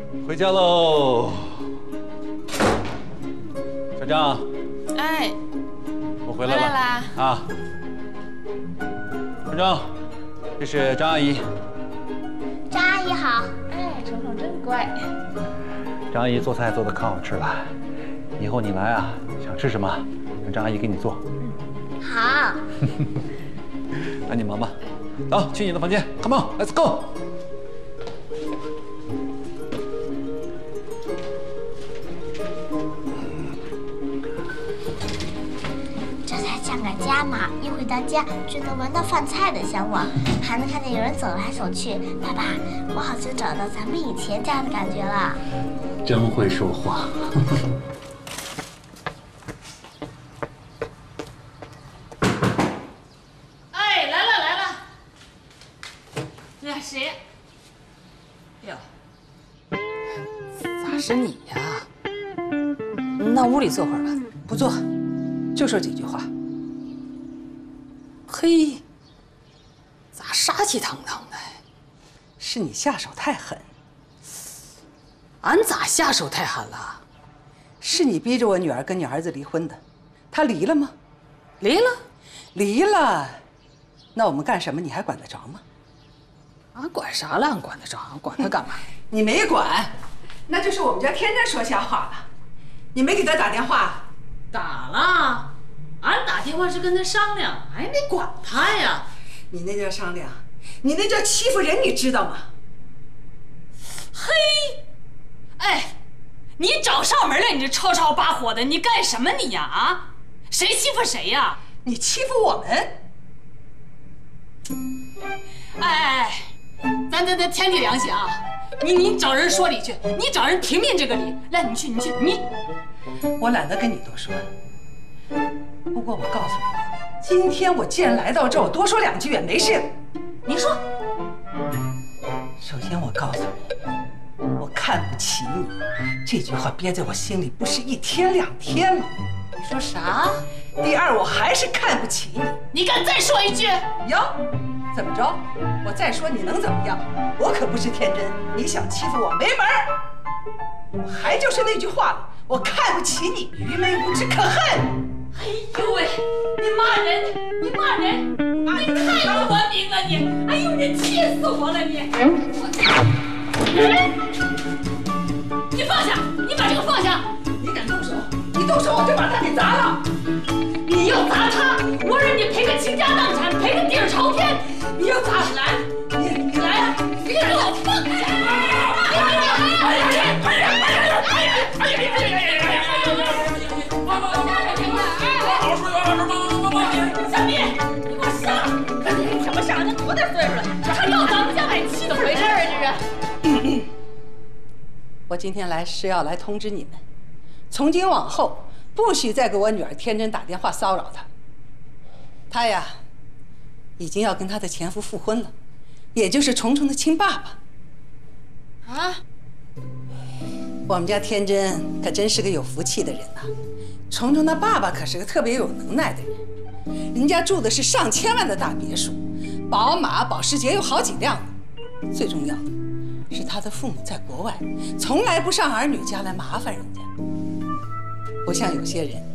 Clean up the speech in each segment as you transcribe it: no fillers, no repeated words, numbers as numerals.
回家喽，小张。 哎， 我回来了啦。 啊，小张，这是张阿姨。 张阿姨好。 哎，程程真乖。 张阿姨做菜做的可好吃了，以后你来啊，想吃什么，让张阿姨给你做。 好。 那你忙吧，走，去你的房间 ，Come on，Let's go。 这才降个家嘛，一回到家就能闻到饭菜的香味，还能看见有人走来走去。爸爸，我好像找到咱们以前家的感觉了。 真会说话。 哎，来了。那谁？哟，咋是你呀？那屋里坐会儿吧。 不坐，就说几句话。嘿， 咋杀气腾腾的？ 是你下手太狠。 俺咋下手太狠了？ 是你逼着我女儿跟你儿子离婚的，他离了吗？ 离了。 离了，那我们干什么你还管得着吗？ 俺管啥了？俺管得着？俺管他干嘛？ 你没管，那就是我们家天真说瞎话了。你没给他打电话？ 打了，俺打电话是跟他商量，还没管他呀。 你那叫商量，你那叫欺负人，你知道吗？ 嘿，哎，你找上门来，你这吵吵把火的，你干什么你呀？啊，谁欺负谁呀？ 你欺负我们。 哎，咱天地良心啊！你找人说理去，你找人评评这个理。来，你去。 我懒得跟你多说。不过我告诉你，今天我既然来到这儿，我多说两句也没事。 你说。 首先我告诉你，我看不起你，这句话憋在我心里不是一天两天了。 你说啥？ 第二，我还是看不起你。 你敢再说一句？ 哟，怎么着？我再说你能怎么样？我可不是天真，你想欺负我没门儿。我还就是那句话了，我看不起你，愚昧无知可恨。 哎呦喂，你骂人，你太不文明了你！哎呦，你气死我了你！你放下，你把这个放下！ 你敢动手？你动手我就把他给砸了！ 你要砸他，我让你赔个倾家荡产，赔个地儿朝天！你要砸来，你来啊！你给我放小蜜，你给我上！你什么上？你多大岁数了？还要咱们家买气，怎么回事啊？这是。 我今天来是要来通知你们，从今往后不许再给我女儿天真打电话骚扰她。她呀，已经要跟她的前夫复婚了，也就是虫虫的亲爸爸。 啊？ 我们家天真可真是个有福气的人呐！虫虫的爸爸可是个特别有能耐的人，人家住的是上千万的大别墅，宝马、保时捷有好几辆呢。最重要的是他的父母在国外，从来不上儿女家来麻烦人家，不像有些人。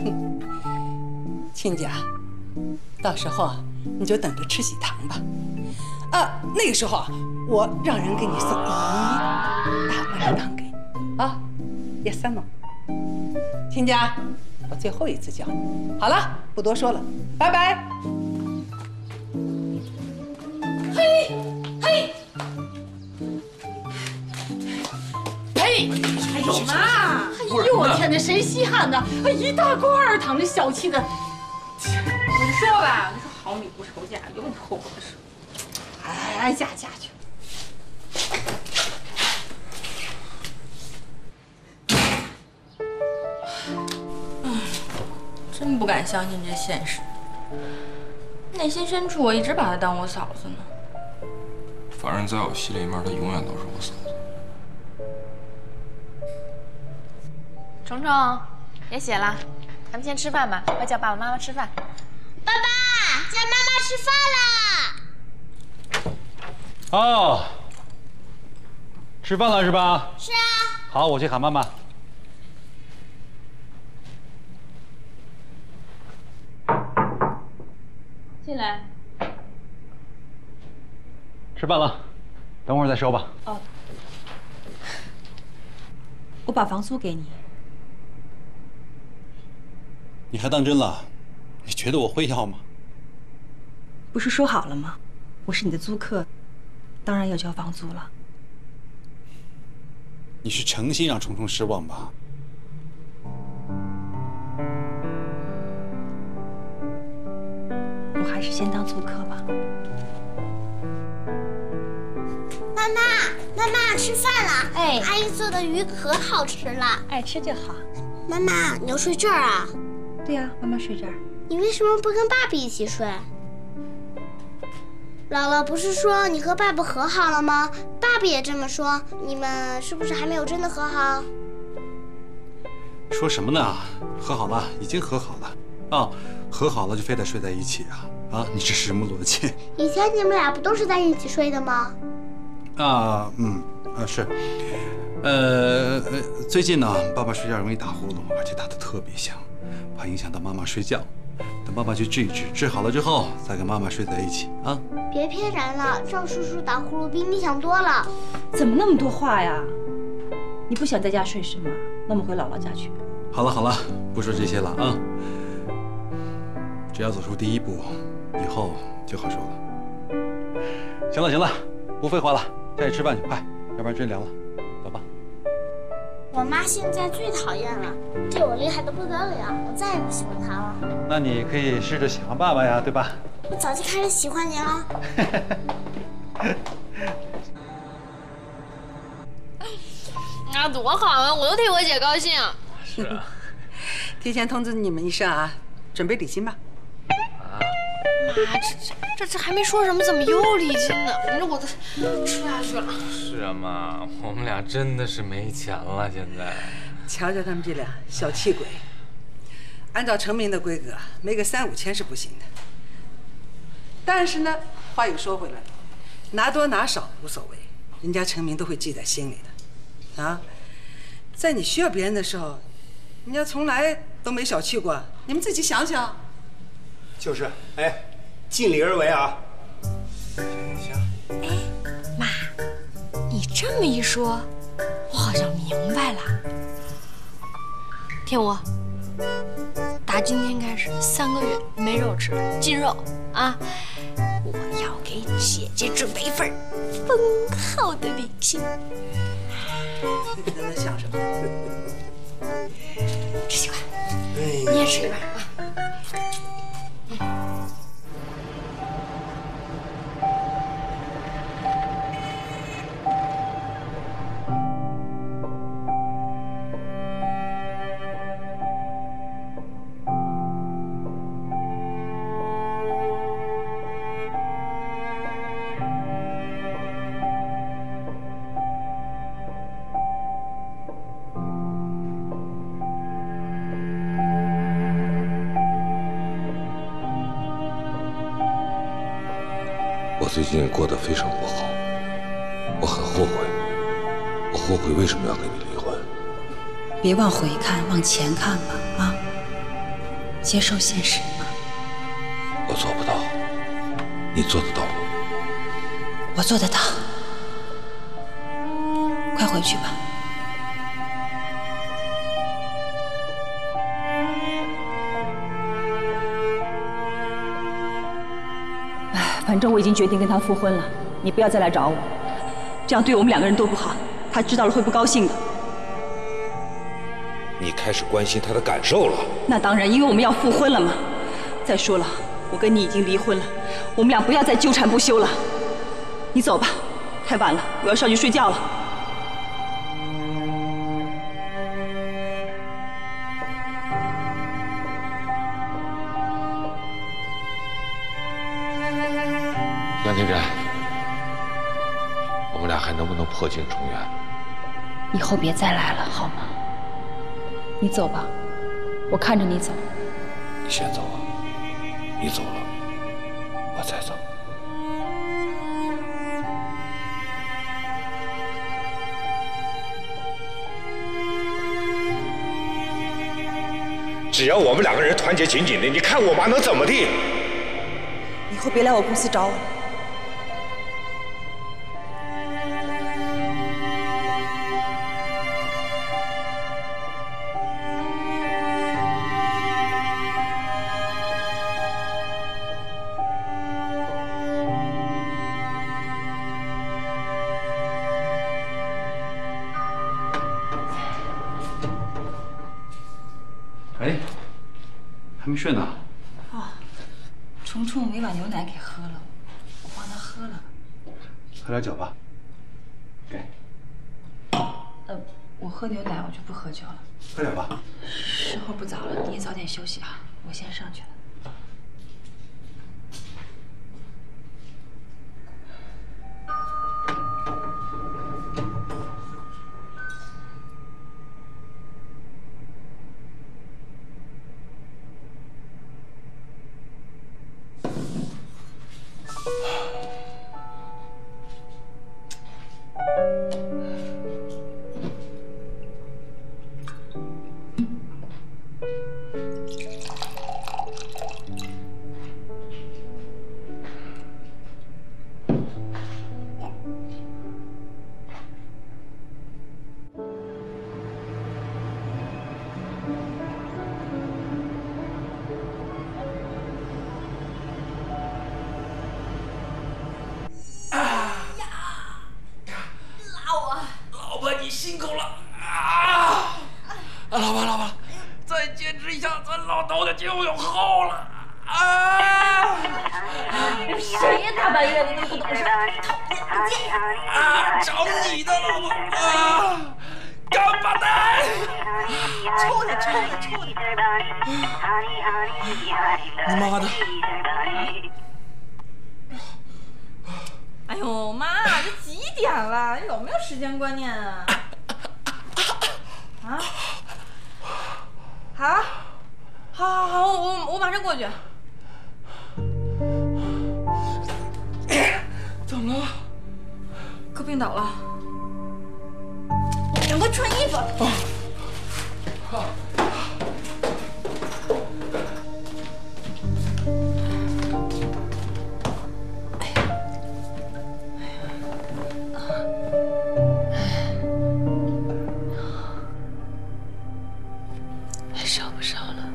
亲家，到时候啊，你就等着吃喜糖吧。那个时候啊，我让人给你送一大罐的糖给你啊，也三毛。亲家，我最后一次叫你，好了，不多说了，拜拜。 嘿，呸！哎呦妈！哎呦我天哪，谁稀罕呢？一大罐儿糖，这小气的。你说吧，你说好米不愁嫁，又破我的手。哎，嫁去。 真不敢相信这现实，内心深处我一直把她当我嫂子呢。 反正在我心里面，她永远都是我嫂子。 虫虫，别写了，咱们先吃饭吧，快叫爸爸妈妈吃饭。 爸爸，叫妈妈吃饭啦！ 哦， 吃饭了是吧？ 是啊。 好，我去喊妈妈。 进来。 吃饭了，等会儿再收吧。 哦。我把房租给你。 你还当真了？你觉得我会要吗？ 不是说好了吗？我是你的租客，当然要交房租了。 你是诚心让虫虫失望吧？ 我还是先当租客吧。 妈妈，妈妈，吃饭了！ 哎， 阿姨做的鱼可好吃了。 爱吃就好。 妈妈，你要睡这儿啊？ 对呀，妈妈睡这儿。 你为什么不跟爸比一起睡？姥姥不是说你和爸爸和好了吗？爸爸也这么说，你们是不是还没有真的和好？ 说什么呢？和好了，已经和好了。啊，和好了就非得睡在一起啊？啊，你这是什么逻辑？ 以前你们俩不都是在一起睡的吗？ 是。最近呢，爸爸睡觉容易打呼噜，而且打得特别响，怕影响到妈妈睡觉。等爸爸去治一治，治好了之后再跟妈妈睡在一起啊！ 别骗人了，赵叔叔打呼噜比你想多了。 怎么那么多话呀？你不想在家睡是吗？那我们回姥姥家去。 好了好了，不说这些了啊！只要走出第一步，以后就好说了。行了行了，不废话了，下去吃饭去，快，要不然真凉了。走吧。 我妈现在最讨厌了，对我厉害的不得了，我再也不喜欢她了。 那你可以试着喜欢爸爸呀，对吧？ 我早就开始喜欢你了。 啊，多好啊！我都替我姐高兴。 是啊。提前通知你们一声啊，准备礼金吧。 啊！妈，这还没说什么，怎么又礼金呢？你说我都吃不下去了。 是啊，妈，我们俩真的是没钱了，现在。 瞧瞧他们这俩小气鬼，按照成名的规格，没个3、5千是不行的。但是呢，话又说回来了，拿多拿少无所谓，人家成名都会记在心里的。啊，在你需要别人的时候，人家从来都没小气过，你们自己想想。 就是，哎，尽力而为啊。 行。 哎，妈，你这么一说，我好像明白了。听我，打今天开始3个月没肉吃了，禁肉啊！我要给姐姐准备一份丰厚的礼金。 你在那想什么？ 吃几块，你也吃一半啊。 我最近过得非常不好，我很后悔，我后悔为什么要跟你离婚。 别往回看，往前看吧，啊！接受现实吧。 我做不到，你做得到吗？ 我做得到。快回去吧。 反正我已经决定跟他复婚了，你不要再来找我，这样对我们2个人都不好。他知道了会不高兴的。 你开始关心他的感受了？ 那当然，因为我们要复婚了嘛。再说了，我跟你已经离婚了，我们俩不要再纠缠不休了。你走吧，太晚了，我要上去睡觉了。 杨天真，我们俩还能不能破镜重圆？ 以后别再来了，好吗？你走吧，我看着你走。 你先走啊，你走了，我再走。 只要我们2个人团结紧紧的，你看我妈能怎么地？ 以后别来我公司找我了。 哎，还没睡呢。 啊，虫虫没把牛奶给喝了，我帮他喝了。 喝点酒吧。给。 我喝牛奶，我就不喝酒了。 喝点吧。 时候不早了，你也早点休息啊，我先上去了。 辛苦了啊！老婆，再坚持一下，咱老头的就有后了啊！ 谁呀？大半夜的都不懂事，讨厌不见啊！找你的老婆啊！干巴蛋！ 抽他！ 你妈的！ 哎呦妈，这几点了？有没有时间观念啊？啊？好，我马上过去。 怎么了？ 哥病倒了，赶快穿衣服。 烧不烧了？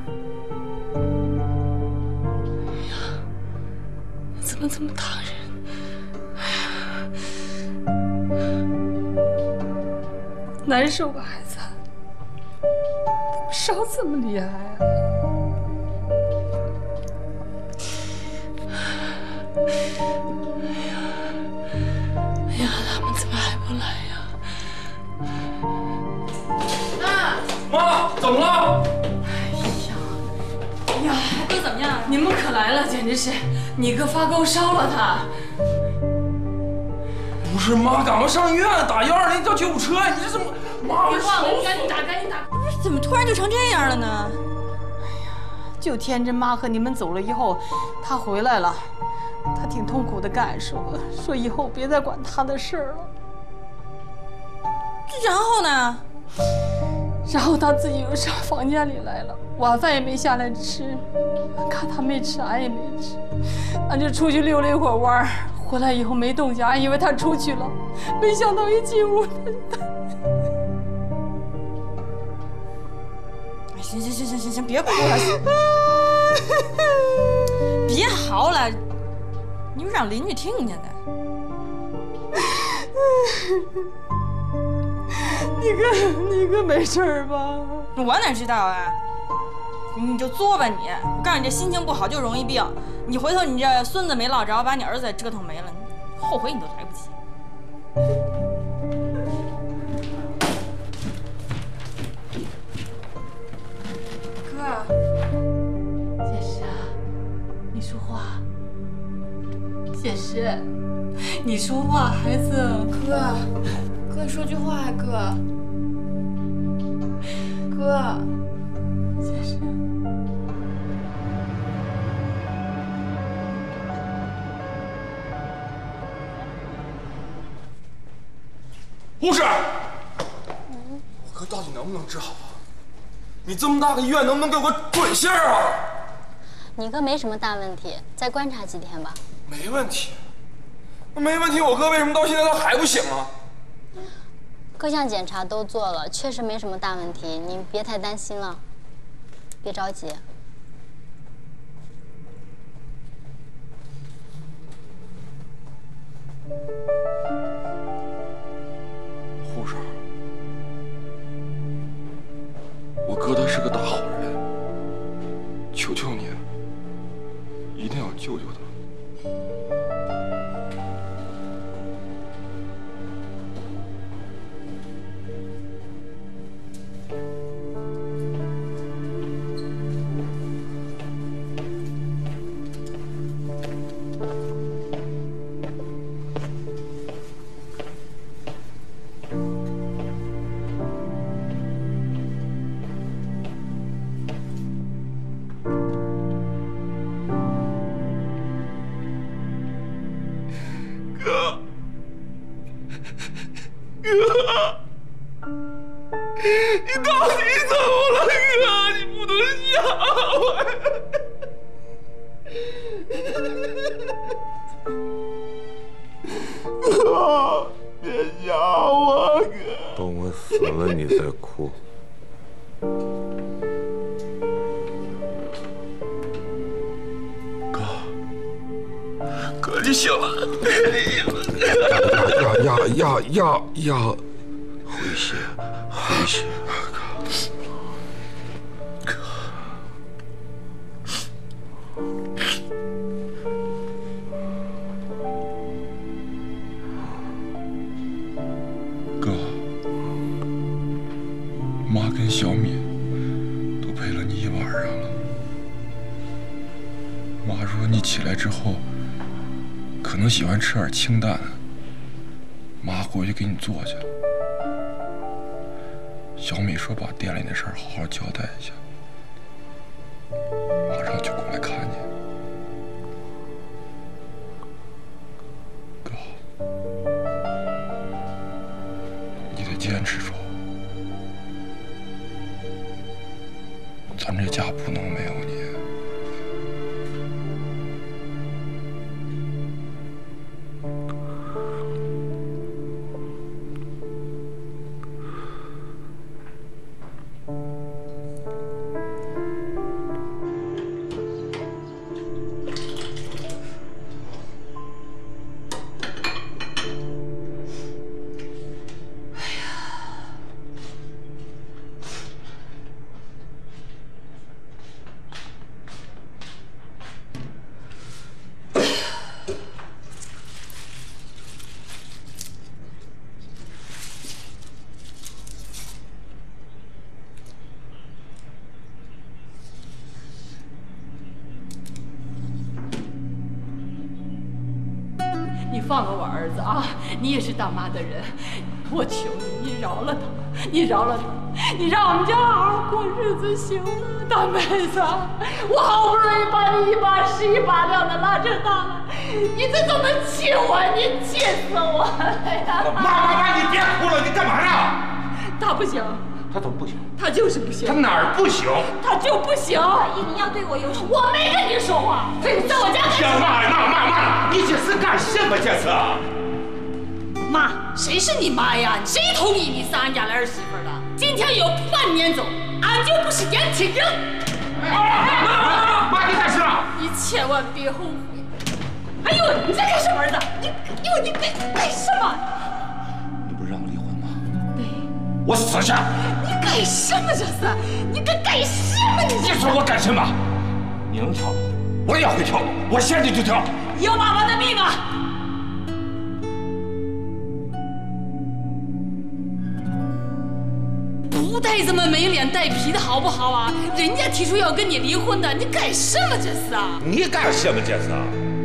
哎呀，怎么这么烫人？难受吧，孩子？烧这么厉害啊！哎呀，他们怎么还不来呀？ 妈，怎么了？ 哎呀，哥怎么样？你们可来了，简直是！你哥发高烧了，他。 不是妈，赶快上医院打120叫救护车！你这怎么？妈， 别忘了，你赶紧打！不是，怎么突然就成这样了呢？哎呀，就天真妈和你们走了以后，他回来了，他挺痛苦的干，说以后别再管他的事儿了。然后呢？然后他自己又上房间里来了，晚饭也没下来吃，看他没吃，俺也没吃，俺就出去溜了一会儿弯儿，回来以后没动静，俺以为他出去了，没想到一进屋他。行，别哭了，别嚎了，你让邻居听见的。你哥没事吧？我哪知道啊？你就作吧你！我告诉你，这心情不好就容易病。你回头你这孙子没落着，把你儿子折腾没了，你后悔你都来不及。哥， 简石啊，你说话。简石，你说话，孩子。 哥，你说句话呀，哥。 简石。 护士，我哥到底能不能治好啊？ 你这么大个医院，能不能给我准信儿啊？ 你哥没什么大问题，再观察几天吧。 没问题，没问题。我哥为什么到现在他还不醒啊？ 各项检查都做了，确实没什么大问题，你别太担心了，别着急。 护士，我哥他是个大好人，求求你，一定要救救他。 你到底怎么了，哥？你不能吓我呀！哥，别吓我，哥。 等我死了你再哭。 哥，你醒了！ 呀！回血。 哥，妈跟小米都陪了你一晚上了。妈说你起来之后可能喜欢吃点清淡，妈回去给你做去。小米说把店里的事儿好好交代一下，马上就过来看你。哥，你得坚持住，咱这家不能没有你。 你放了我儿子啊！你也是当妈的人，我求你，你饶了他，你饶了他，你让我们家好好过日子行吗？大妹子，我好不容易把你一把屎一把尿的拉扯大了，你这怎么气我？你气死我了呀！ 妈，你别哭了，你干嘛呢？ 他不行。 他怎么不行？ 他就是不行。 他哪儿不行？ 他就不行。阿姨，你要对我有什么？我没跟你说话。在我家干什么？ 妈，你这是干什么？这是？ 妈，谁是你妈呀？谁同意你上俺家来儿媳妇的？今天有半年走，俺就不是年轻人。 妈，你干什么？ 你千万别后悔。哎呦，你在干什么儿子？你干什么？ 你不是让我离婚吗？ 对。 我死去！ 你干什么这是？你干什么？你说我干什么？你能跳，我也会跳，我现在就跳。 要妈妈的命啊！不带这么没脸带皮的好不好啊？人家提出要跟你离婚的，你干什么这是啊？ 你干什么这是？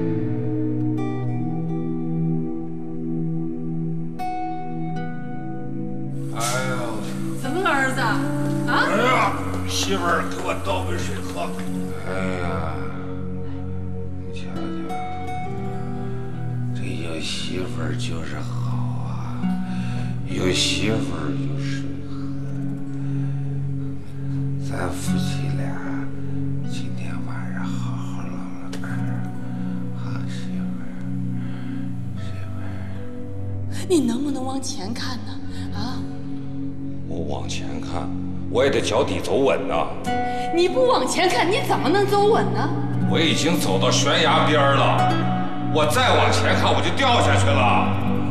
怎么了，儿子？啊？ 哎呀，媳妇儿，给我倒杯水喝。哎呀，你瞧瞧，这有媳妇儿就是好啊，有媳妇儿就是咱咱夫妻俩今天晚上好好唠唠嗑，好媳妇儿，媳妇儿。 你能不能往前看呢？啊？ 我往前看，我也得脚底走稳呐。 你不往前看，你怎么能走稳呢？ 我已经走到悬崖边了，我再往前看我就掉下去了。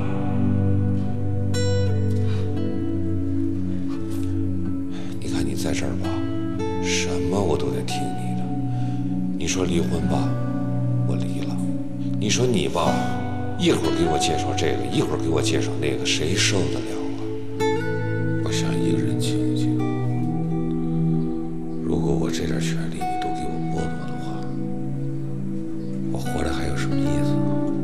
你看你在这儿吧，什么我都得听你的。你说离婚吧，我离了；你说你吧，一会儿给我介绍这个，一会儿给我介绍那个，谁受得了啊？我想一个人静静。如果我这点权利你都给我剥夺的话，我活着还有什么意思？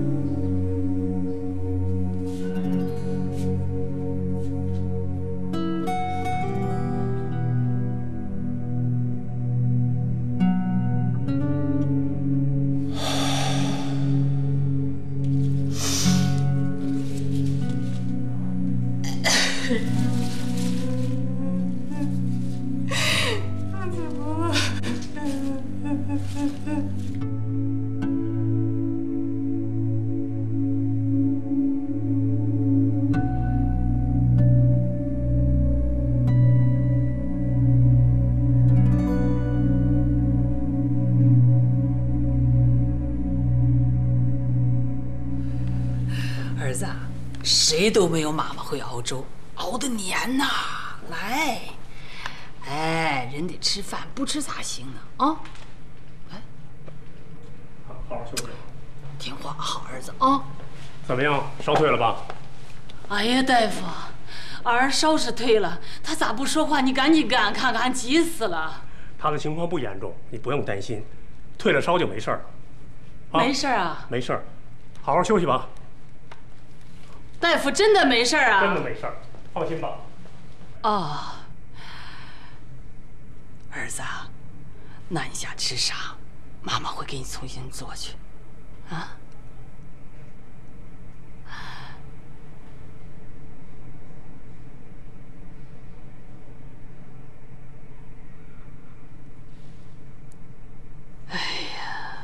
儿子，谁都没有妈妈会熬粥，熬得黏呐！来，哎，人得吃饭，不吃咋行呢？啊！哎， 好好休息， 听话，好儿子啊！ 怎么样，烧退了吧？ 哎呀，大夫，儿烧是退了，他咋不说话？你赶紧干看看，急死了。 他的情况不严重，你不用担心，退了烧就没事儿。 没事啊？ 没事儿，好好休息吧。 大夫，真的没事啊？ 真的没事儿，放心吧。 哦，儿子，那你想吃啥？妈妈会给你重新做去，啊？哎呀！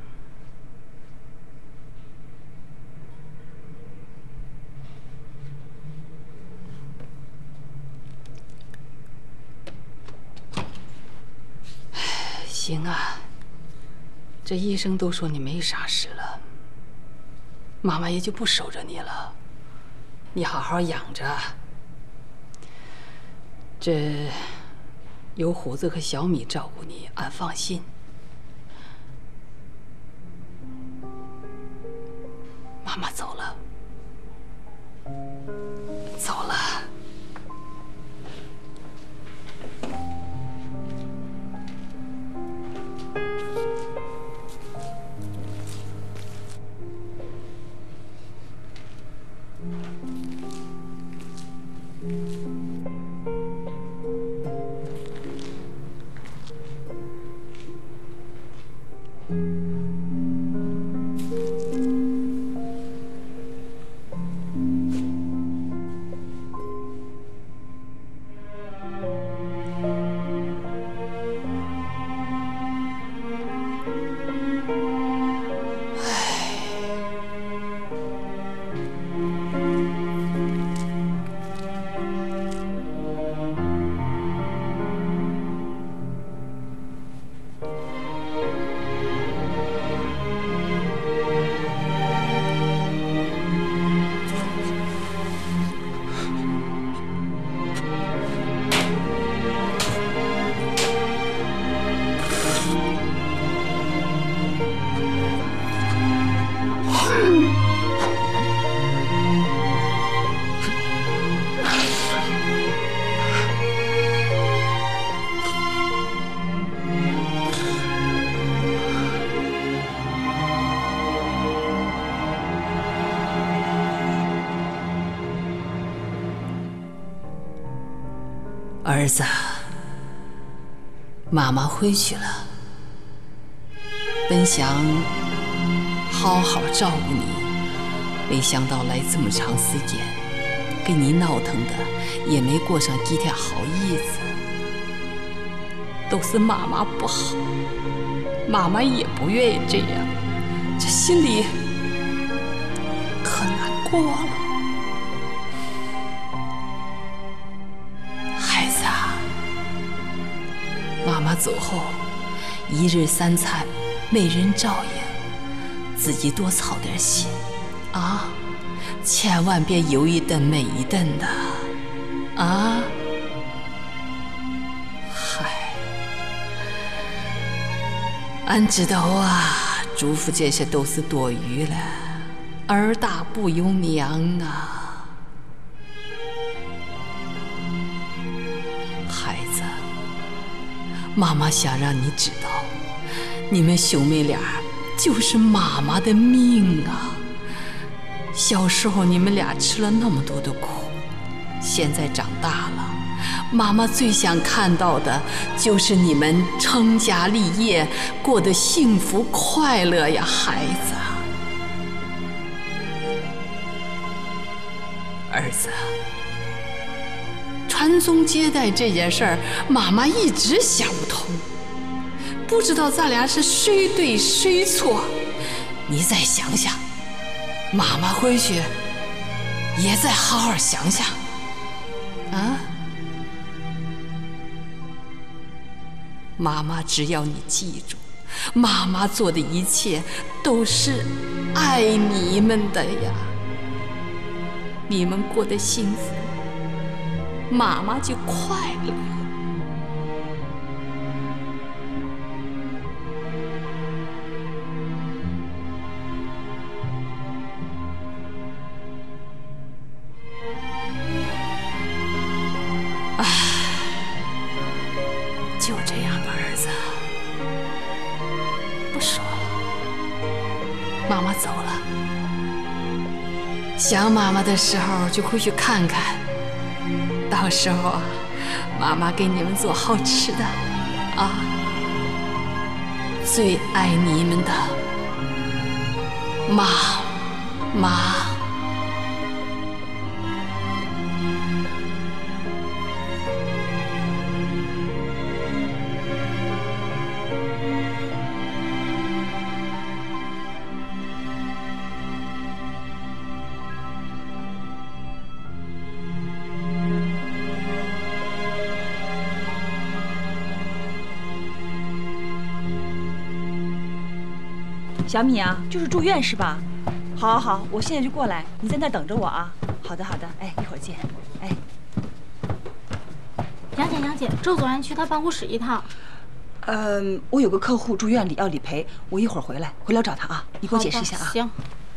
行啊，这医生都说你没啥事了，妈妈也就不守着你了，你好好养着。这有虎子和小米照顾你，俺放心。妈妈走了，走了。儿子，妈妈回去了，本想好好照顾你，没想到来这么长时间，给你闹腾的也没过上几天好日子。 都是妈妈不好，妈妈也不愿意这样，这心里可难过了。孩子啊，妈妈走后，一日三餐没人照应，自己多操点心啊，千万别有一顿没一顿的啊。俺知道啊，嘱咐这些都是多余了，儿大不由娘啊。孩子，妈妈想让你知道，你们兄妹俩就是妈妈的命啊。小时候你们俩吃了那么多的苦，现在长大了，妈妈最想看到的就是你们成家立业，过得幸福快乐呀，孩子。儿子，传宗接代这件事儿，妈妈一直想不通，不知道咱俩是谁对谁错。你再想想，妈妈回去也再好好想想，啊？妈妈只要你记住，妈妈做的一切都是爱你们的呀。你们过得幸福，妈妈就快乐。唉，就这样吧，儿子，不说了，妈妈走了。想妈妈的时候就回去看看，到时候啊，妈妈给你们做好吃的啊。最爱你们的妈。 小米啊，就是住院是吧？好，好，好，我现在就过来，你在那等着我啊。好的，好的，哎，一会儿见。哎， 杨姐，周总让去他办公室一趟。 我有个客户住院里要理赔，我一会儿回来找他啊。你给我解释一下啊。 行。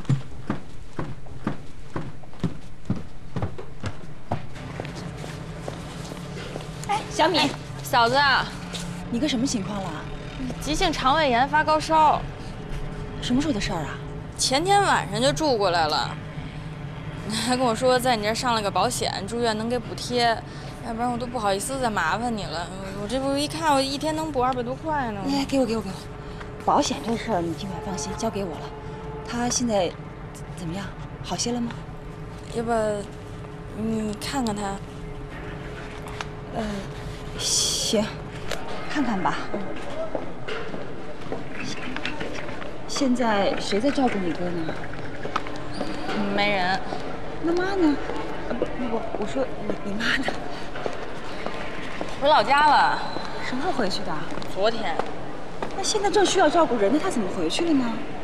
哎，小米， 嫂子， 你个什么情况了？ 急性肠胃炎，发高烧。 什么时候的事儿啊？ 前天晚上就住过来了，还跟我说在你这儿上了个保险，住院能给补贴，要不然我都不好意思再麻烦你了。我这不一看，我一天能补200多块呢。 来，给我。保险这事儿你尽管放心，交给我了。他现在怎么样？好些了吗？ 要不你看看他？ 行，看看吧。现在谁在照顾你哥呢？ 没人。 那妈呢？我说你妈呢？ 回老家了。 什么时候回去的？ 昨天。 那现在正需要照顾人呢，他怎么回去了呢？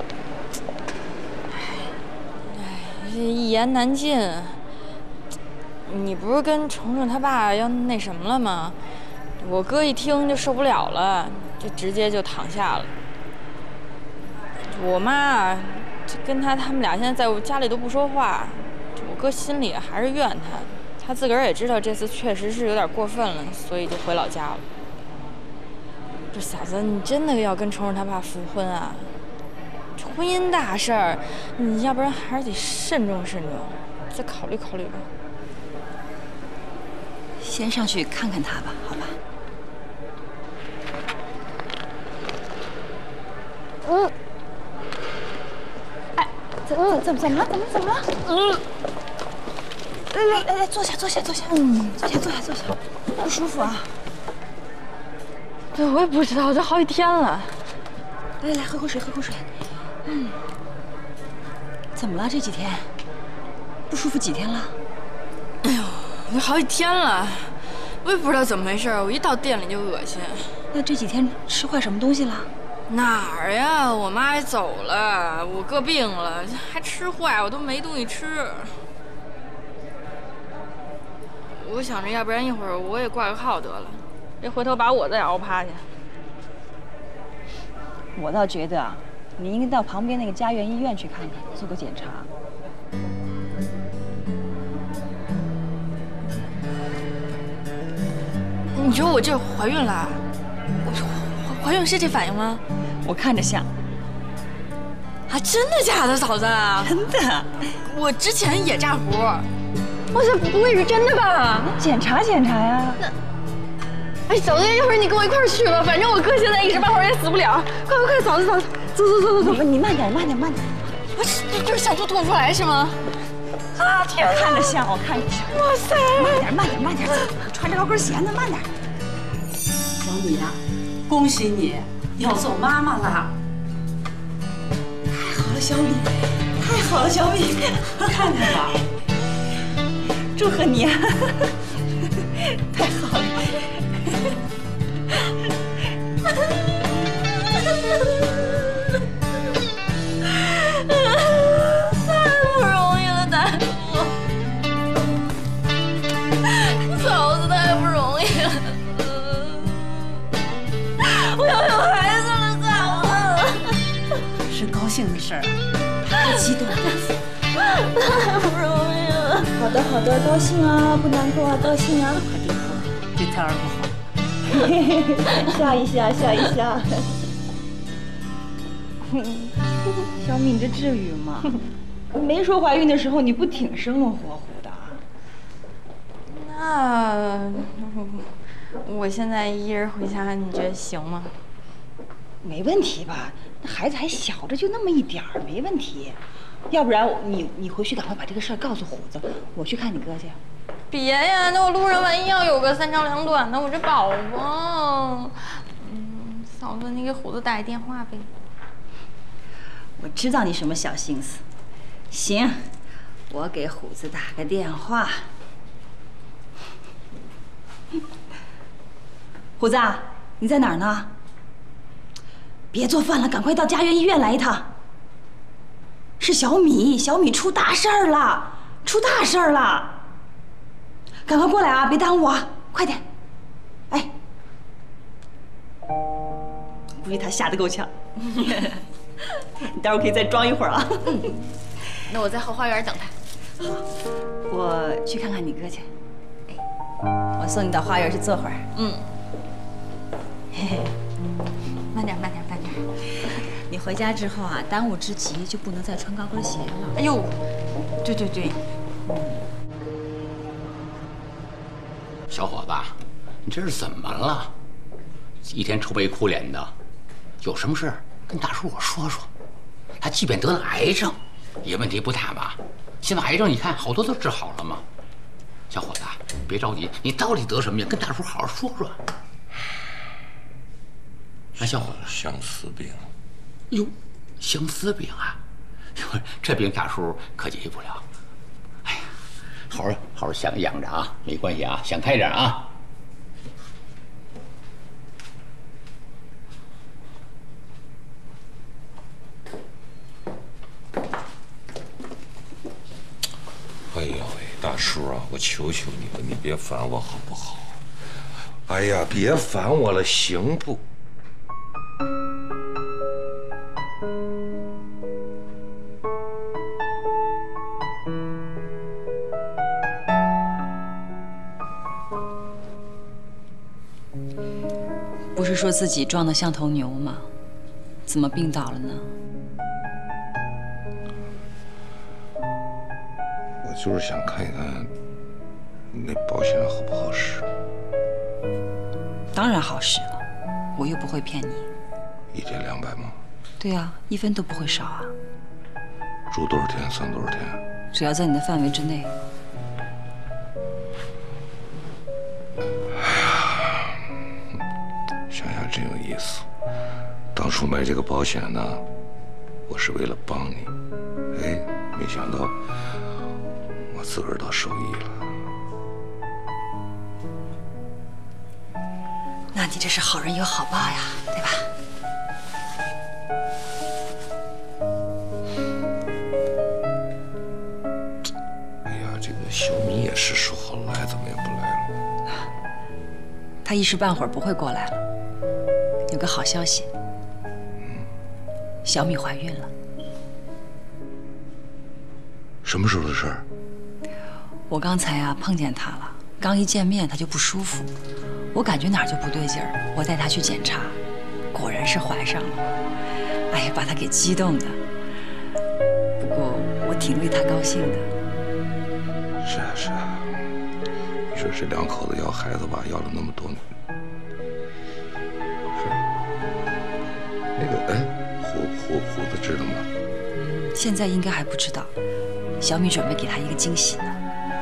这一言难尽。你不是跟程程他爸要那什么了吗？我哥一听就受不了了，就直接就躺下了。我妈就跟他们俩现在在我家里都不说话，我哥心里还是怨他，他自个儿也知道这次确实是有点过分了，所以就回老家了。这嫂子，你真的要跟程程他爸复婚啊？这婚姻大事儿，你要不然还是得慎重，再考虑考虑吧。 先上去看看他吧，好吧？哎，怎么了？来，坐下。坐下，不舒服啊？ 对，我也不知道，这好几天了。来来来，喝口水，喝口水。 怎么了？这几天不舒服几天了？ 哎呦，这好几天了，我也不知道怎么回事，我一到店里就恶心。 那这几天吃坏什么东西了？ 哪儿呀？我妈也走了，我哥病了，还吃坏，我都没东西吃。我想着，要不然一会儿我也挂个号得了，别回头把我再熬趴下。 我倒觉得啊，你应该到旁边那个家园医院去看看，做个检查。 你说我这怀孕了？我怀孕是这反应吗？ 我看着像。 啊，真的假的，嫂子？ 真的。 我之前也炸糊。我这不会是真的吧？ 检查检查呀。 那，哎，嫂子，一会儿你跟我一块儿去吧，反正我哥现在一时半会儿也死不了。快快快，嫂子，嫂子，走。 你慢点。 我就是想吐出来是吗？ 啊，天哪！看着像，我看着像。 哇塞！ 慢点，穿着高跟鞋呢，慢点。 小米呀，恭喜你要做妈妈了！ 太好了，小米，太好了，小米， 看看吧。 祝贺你啊！太好了！ 太不容易了，大夫，嫂子太不容易了。我要有孩子了，嫂子。 是高兴的事儿啊，太激动了。 太不容易了。 好的，高兴啊，不难过啊，高兴啊。 快别哭了，对胎儿不好。笑一笑。小米，你这至于吗？没说怀孕的时候你不挺生龙活虎的？ 那我现在一人回家，你觉得行吗？ 没问题吧？那孩子还小着，就那么一点儿，没问题。要不然你回去赶快把这个事儿告诉虎子，我去看你哥去。 别呀，那我路上万一要有个三长两短的，我这宝宝。嫂子，你给虎子打一电话呗。 我知道你什么小心思。行，我给虎子打个电话。虎子，你在哪儿呢？别做饭了，赶快到家园医院来一趟。是小米出大事儿了，赶快过来啊，别耽误啊，快点。哎，估计他吓得够呛。你待会儿可以再装一会儿啊。 那我在后花园等他。 好，我去看看你哥去。我送你到花园去坐会儿。嘿嘿， 慢点。 你回家之后啊，当务之急就不能再穿高跟鞋了。 哎呦，对。 小伙子，你这是怎么了？一天愁眉苦脸的，有什么事跟大叔我说说。他即便得了癌症，也问题不大吧？现在癌症你看好多都治好了嘛。小伙子，别着急，你到底得什么病？跟大叔好好说说。哎，小伙子， 相思病。 哟，相思病啊！这病大叔可解不了。哎呀，好好想养着啊，没关系啊，想开点啊。 哎呦喂，大叔啊，我求求你了，你别烦我好不好？哎呀，别烦我了，行不？ 不是说自己壮得像头牛吗？怎么病倒了呢？ 我就是想看一看那保险好不好使。 当然好使了，我又不会骗你。 1天200吗？ 对啊，1分都不会少啊。 住多少天算多少天？ 只要在你的范围之内。 想想当初买这个保险呢，我是为了帮你，哎，没想到我自个儿倒受益了。 那你这是好人有好报呀，对吧？ 哎呀，这个小米也是说好来，怎么也不来了？ 他一时半会儿不会过来了。有个好消息，小米怀孕了。 什么时候的事儿？ 我刚才啊碰见她了，刚一见面她就不舒服，我感觉哪儿就不对劲儿，我带她去检查，果然是怀上了。哎呀，把她给激动的。不过我挺为她高兴的。 是啊是啊，你说这两口子要孩子吧，要了那么多年。是。那个哎，虎子知道吗？ 现在应该还不知道，小米准备给他一个惊喜呢。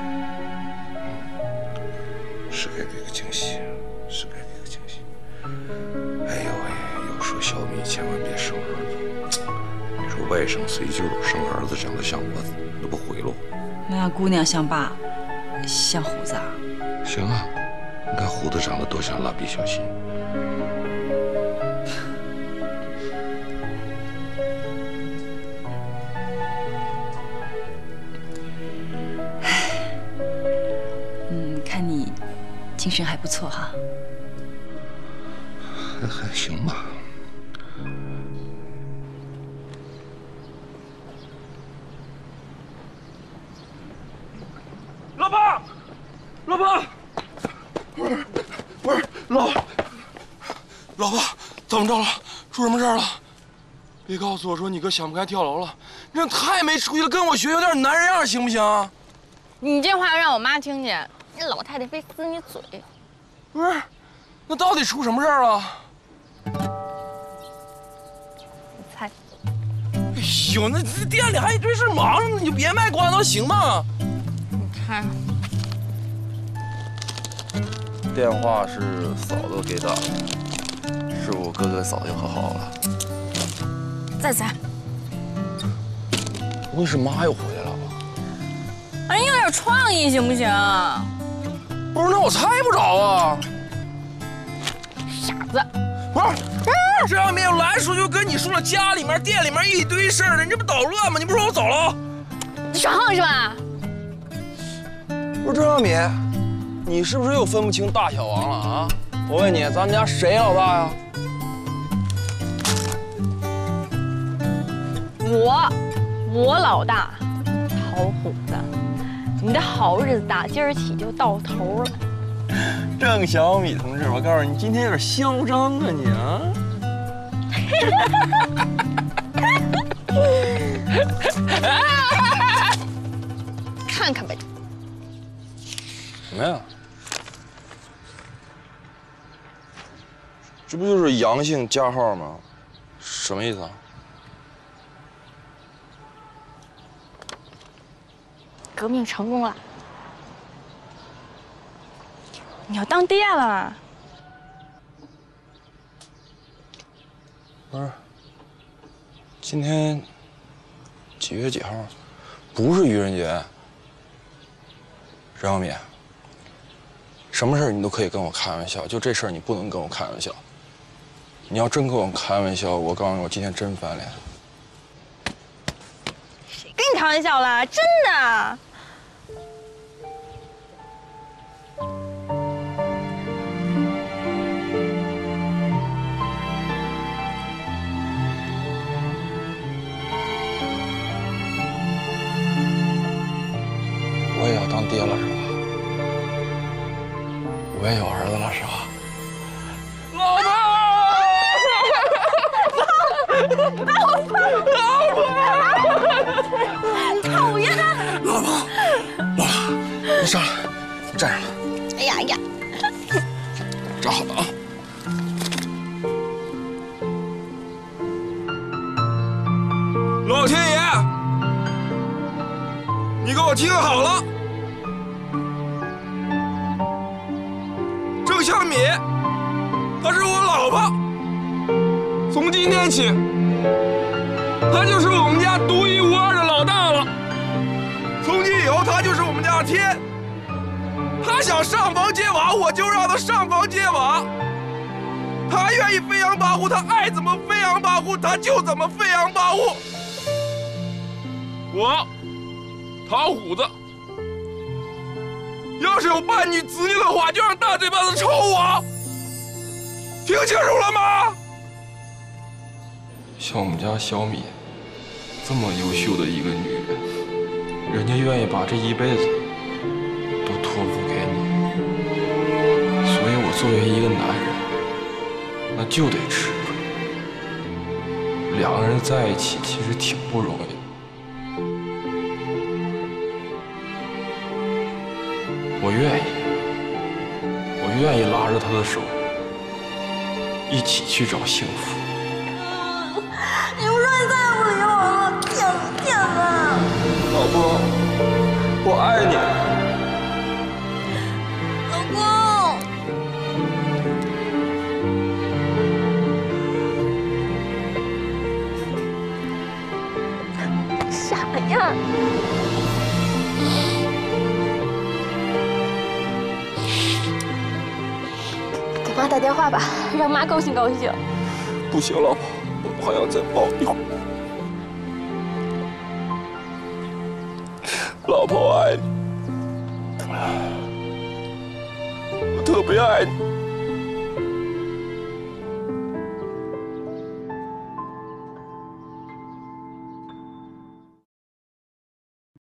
是该给个惊喜，是该给个惊喜。哎呦喂，要说小米千万别生儿子，你说外甥随舅生儿子长得像我，那不毁喽？ 那姑娘像爸，像虎子啊？ 行啊，你看虎子长得多像蜡笔小新。 看你精神还不错哈。 还行吧。 老婆，老婆，不是老婆，怎么着了？出什么事儿了？别告诉我说你哥想不开跳楼了，你这太没出息了，跟我学有点男人样行不行？ 你这话要让我妈听见，那老太太非撕你嘴。 不是，那到底出什么事儿了？ 你猜？ 哎呦，那店里还一堆事忙着呢，你就别卖关子行吗？ 你猜。 电话是嫂子给打的，是我哥跟嫂子又和好了。 再猜。 不会是妈又回来了吧？ 哎，你有点创意行不行？ 不是，那我猜不着啊。 傻子， 不是，这样没有来时候就跟你说了，家里面、店里面一堆事儿呢，你这不捣乱吗？你不是说我走了？ 你耍横是吧？ 不是，郑小米，你是不是又分不清大小王了啊？我问你，咱们家谁老大呀？ 我老大，陶虎子，你的好日子打今儿起就到头了。 郑小米同志，我告诉你，今天有点嚣张啊你啊！ 看看呗。 什么呀？这不就是阳性加号吗？什么意思啊？ 革命成功了，你要当爹了。 不是，今天几月几号？不是愚人节。任小米，什么事儿你都可以跟我开玩笑，就这事儿你不能跟我开玩笑。你要真跟我开玩笑，我告诉你，我今天真翻脸。 谁跟你开玩笑了？真的。 我也要当爹了是吧？我也有儿子了是吧？ 老婆，讨厌！ 老婆，你上来，你站上来。 哎呀呀， 站好了啊！老天爷，你给我听好了。郑小米，她是我老婆。从今今天起，他就是我们家独一无二的老大了。从今以后，他就是我们家的天。他想上房揭瓦，我就让他上房揭瓦。他愿意飞扬跋扈，他爱怎么飞扬跋扈，他就怎么飞扬跋扈。我，唐虎子，要是有伴女子女的话，就让大嘴巴子抽我。听清楚了吗？ 像我们家小米这么优秀的一个女人，人家愿意把这一辈子都托付给你，所以我作为一个男人，那就得吃亏。两个人在一起其实挺不容易的。我愿意拉着他的手，一起去找幸福。 你不说你再也不理我了，骗子！ 老婆，我爱你。 老公，傻呀！ 给妈打电话吧，让妈高兴高兴。 不行，老婆，我还要再抱一会儿。老婆，我爱你，我特别爱你。